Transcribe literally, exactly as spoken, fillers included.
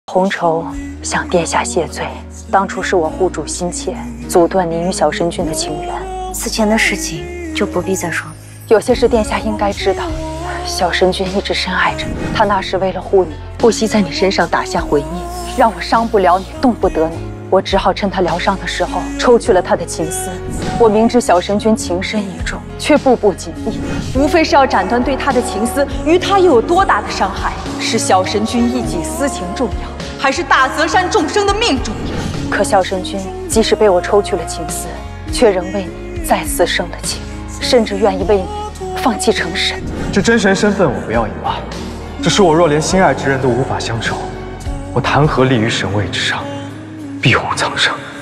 红绸向殿下谢罪，当初是我护主心切，阻断您与小神君的情缘。 此前的事情就不必再说了。 有些事殿下应该知道，小神君一直深爱着你，他那时为了护你，不惜在你身上打下回念，让我伤不了你，动不得你。我只好趁他疗伤的时候抽去了他的情丝。我明知小神君情深意重，却步步紧逼，无非是要斩断对他的情丝，于他又有多大的伤害？是小神君一己私情重要，还是大泽山众生的命重要？可小神君即使被我抽去了情丝，却仍为你再次生了情，甚至愿意为你放弃成神。 这真神身份我不要也罢，只是我若连心爱之人都无法相守，我谈何立于神位之上，避无苍生？